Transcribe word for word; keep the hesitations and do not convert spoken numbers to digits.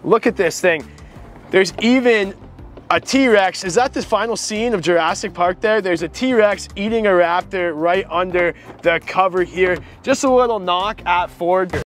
Look at this thing. There's even a T-Rex. Is that the final scene of Jurassic Park there? There's a T-Rex eating a Raptor right under the cover here. Just a little knock at Ford.